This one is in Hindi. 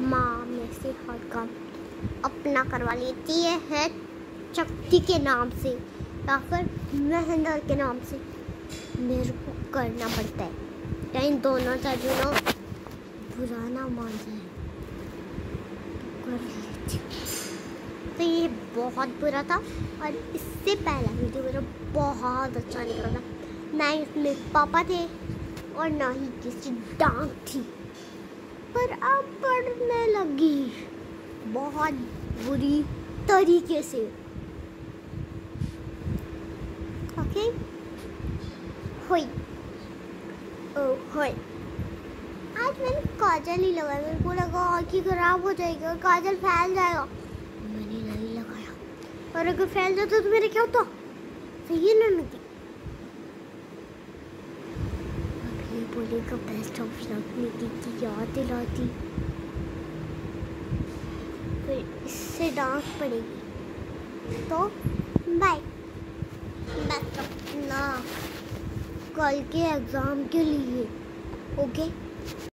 माँ में से हर काम अपना करवा लेती है शक्ति के नाम से या फिर महेंद्र के नाम से मेरे को करना पड़ता है। तो इन दोनों का जो ना बुरा ना मान जाए कर लेती। तो ये बहुत बुरा था और इससे पहला वीडियो मेरा बहुत अच्छा निकला था। ना इसमें पापा थे और ना ही किसी डांट थी, पर अब पढ़ने लगी बहुत बुरी तरीके से। ओके होई होई आज मैंने काजल ही लगाया। मेरे को लगा आँखें खराब हो जाएगी और काजल फैल जाएगा, मैंने नहीं लगाया। और अगर फैल जाता तो मेरे क्या होता? सही है ना नदी? अब ये बोलेगा बेस्ट ऑफ लक नीति की याद दिलाती, फिर इससे डांट पड़ेगी। तो बाय। बेस्ट ऑफ लक कल के एग्जाम के लिए। ओके